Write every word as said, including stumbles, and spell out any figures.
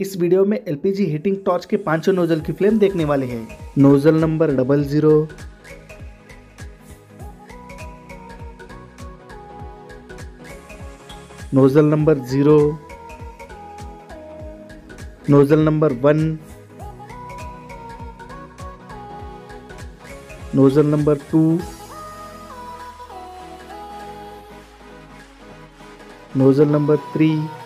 इस वीडियो में LPG heating torch के पांचों नोजल की फ्लेम देखने वाले हैं। Nozzle number double zero, nozzle number zero, nozzle number one, nozzle number two, nozzle number three,